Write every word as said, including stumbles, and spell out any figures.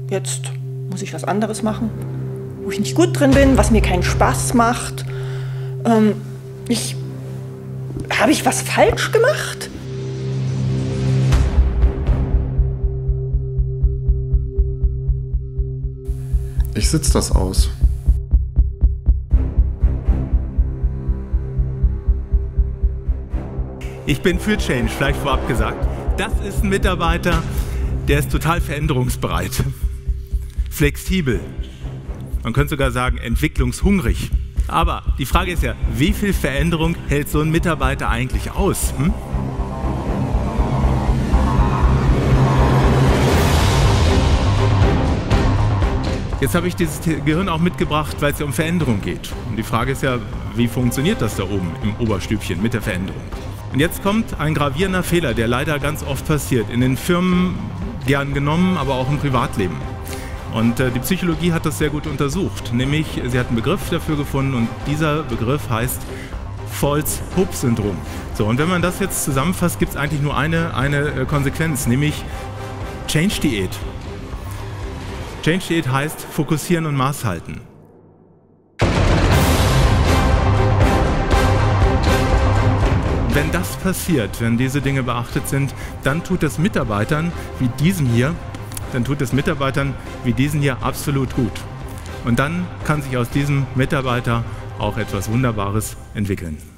jetzt muss ich was anderes machen, wo ich nicht gut drin bin, was mir keinen Spaß macht. Ähm, ich, habe ich was falsch gemacht? Ich sitze das aus. Ich bin für Change, vielleicht vorab gesagt. Das ist ein Mitarbeiter, der ist total veränderungsbereit, flexibel. Man könnte sogar sagen, entwicklungshungrig. Aber die Frage ist ja, wie viel Veränderung hält so ein Mitarbeiter eigentlich aus? Hm? Jetzt habe ich dieses Gehirn auch mitgebracht, weil es ja um Veränderung geht. Und die Frage ist ja, wie funktioniert das da oben im Oberstübchen mit der Veränderung? Und jetzt kommt ein gravierender Fehler, der leider ganz oft passiert. In den Firmen gern genommen, aber auch im Privatleben. Und äh, die Psychologie hat das sehr gut untersucht. Nämlich, sie hat einen Begriff dafür gefunden und dieser Begriff heißt False-Hope-Syndrom. So, und wenn man das jetzt zusammenfasst, gibt es eigentlich nur eine, eine äh, Konsequenz, nämlich Change-Diät. Change-Diät heißt fokussieren und Maß halten. Wenn das passiert, wenn diese Dinge beachtet sind, dann tut es Mitarbeitern wie diesem hier, dann tut es Mitarbeitern wie diesen hier absolut gut. Und dann kann sich aus diesem Mitarbeiter auch etwas Wunderbares entwickeln.